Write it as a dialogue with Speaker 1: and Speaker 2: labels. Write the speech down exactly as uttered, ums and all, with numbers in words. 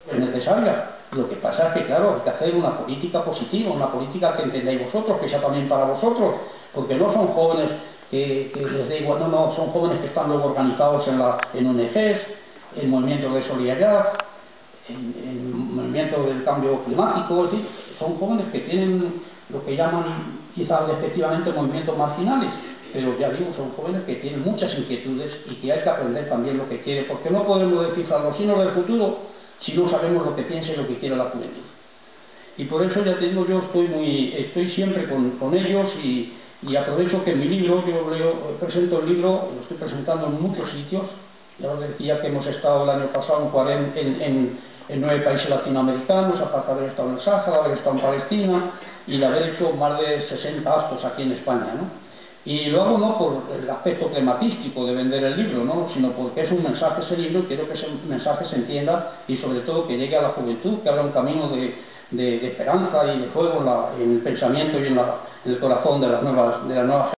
Speaker 1: es necesaria. Lo que pasa es que, claro, hay que hacer una política positiva, una política que entendáis vosotros, que sea también para vosotros, porque no son jóvenes que, que les da igual, no, no, son jóvenes que están luego organizados en, la, en O N Ges, en movimientos de solidaridad, en, en movimientos del cambio climático, es decir, son jóvenes que tienen lo que llaman quizás efectivamente movimientos marginales, pero ya digo, son jóvenes que tienen muchas inquietudes y que hay que aprender también lo que quiere, porque no podemos descifrar los signos del futuro si no sabemos lo que piensa y lo que quiere la juventud. Y por eso, ya te digo, yo estoy muy, estoy siempre con, con ellos y, y aprovecho que en mi libro, yo leo, presento el libro, lo estoy presentando en muchos sitios. Ya os decía que hemos estado el año pasado en, cuarenta, en, en, en nueve países latinoamericanos, aparte de haber estado en el Sáhara, haber estado en Palestina y de haber hecho más de sesenta actos aquí en España, ¿no? Y lo hago no por el aspecto climatístico de vender el libro, ¿no?, sino porque es un mensaje ese libro y quiero que ese mensaje se entienda y sobre todo que llegue a la juventud, que abra un camino de, de, de esperanza y de fuego en, la, en el pensamiento y en, la, en el corazón de las nuevas, de las nuevas